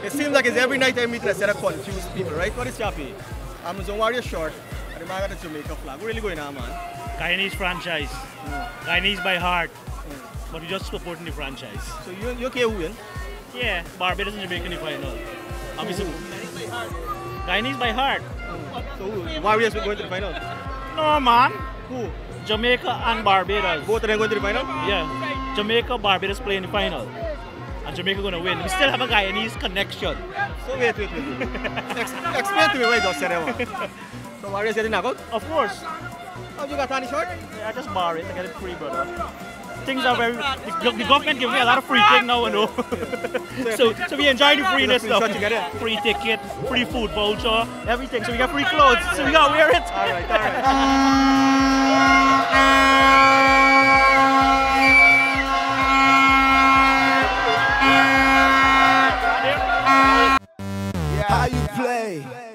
It seems like it's every night I meet a set of confused people, right? What is Chappie? Amazon Warrior short, and the man got the Jamaica flag. What really going on, man? Guyanese franchise. Guyanese by heart. But we just supporting the franchise. So you okay who win? Yeah, Barbados and Jamaica in the final. Obviously, Guyanese by heart. So who? Warriors will go to the final? No, man. Who? Jamaica and Barbados. Both of them going to the final? Yeah. Jamaica, Barbados play in the final. And Jamaica going to win. We still have a Guyanese connection. So wait. Explain to me why you just said that. So Warriors getting knocked out? Of course. How you got any short? Yeah, I just borrow it. I get it free, brother. Things are very... The government gives me a lot of free things now, you know. so we enjoy the freeness stuff. Free ticket, free food voucher, everything. So we got free clothes. So we got to wear it. All right. How you play?